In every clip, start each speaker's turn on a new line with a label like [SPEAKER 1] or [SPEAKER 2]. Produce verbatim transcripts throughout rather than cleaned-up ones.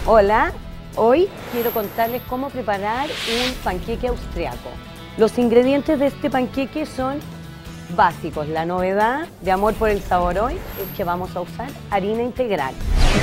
[SPEAKER 1] Hola, hoy quiero contarles cómo preparar un panqueque austriaco. Los ingredientes de este panqueque son básicos. La novedad de Amor por el Sabor hoy es que vamos a usar harina integral.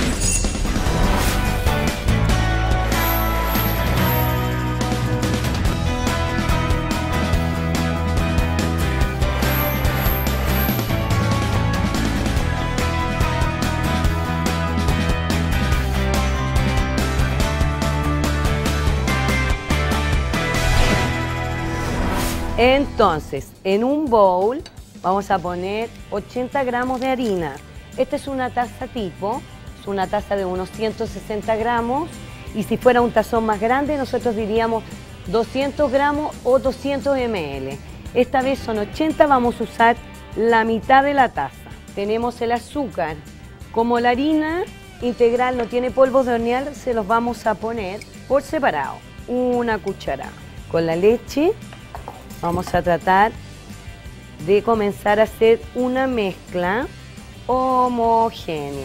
[SPEAKER 1] Entonces, en un bowl vamos a poner ochenta gramos de harina. Esta es una taza tipo, es una taza de unos ciento sesenta gramos, y si fuera un tazón más grande nosotros diríamos doscientos gramos o doscientos mililitros. Esta vez son ochenta, vamos a usar la mitad de la taza. Tenemos el azúcar. Como la harina integral no tiene polvos de hornear, se los vamos a poner por separado, una cucharada. Con la leche vamos a tratar de comenzar a hacer una mezcla homogénea.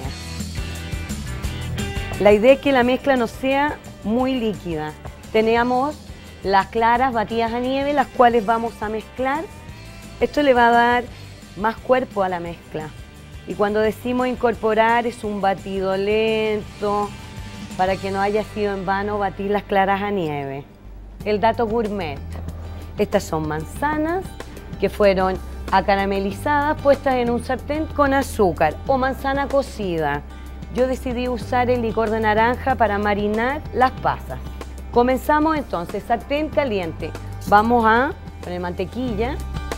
[SPEAKER 1] La idea es que la mezcla no sea muy líquida. Tenemos las claras batidas a nieve, las cuales vamos a mezclar. Esto le va a dar más cuerpo a la mezcla. Y cuando decimos incorporar, es un batido lento, para que no haya sido en vano batir las claras a nieve. El dato gourmet. Estas son manzanas que fueron acaramelizadas, puestas en un sartén con azúcar, o manzana cocida. Yo decidí usar el licor de naranja para marinar las pasas. Comenzamos entonces, sartén caliente. Vamos a poner mantequilla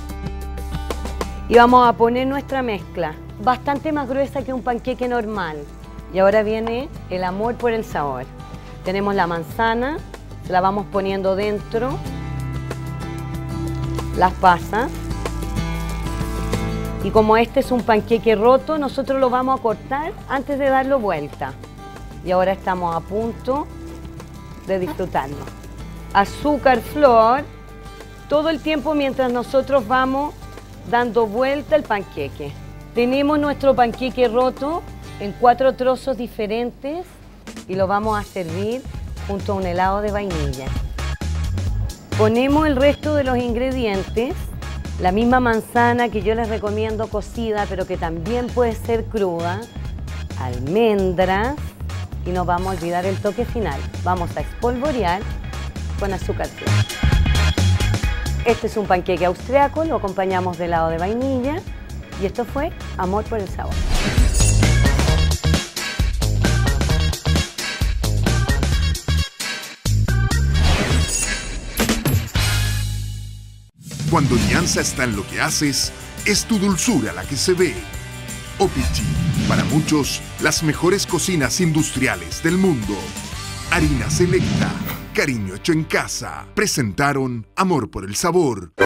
[SPEAKER 1] y vamos a poner nuestra mezcla, bastante más gruesa que un panqueque normal. Y ahora viene el amor por el sabor. Tenemos la manzana, se la vamos poniendo dentro, las pasas, y como este es un panqueque roto, nosotros lo vamos a cortar antes de darlo vuelta. Y ahora estamos a punto de disfrutarlo. Azúcar, flor, todo el tiempo mientras nosotros vamos dando vuelta el panqueque. Tenemos nuestro panqueque roto en cuatro trozos diferentes y lo vamos a servir junto a un helado de vainilla. Ponemos el resto de los ingredientes, la misma manzana que yo les recomiendo cocida, pero que también puede ser cruda, almendras, y no vamos a olvidar el toque final. Vamos a espolvorear con azúcar flor. Este es un panqueque austriaco, lo acompañamos de helado de vainilla, y esto fue Amor por el Sabor.
[SPEAKER 2] Cuando Dianza está en lo que haces, es tu dulzura la que se ve. O-Pee-Chee, para muchos, las mejores cocinas industriales del mundo. Harina selecta, cariño hecho en casa. Presentaron Amor por el Sabor.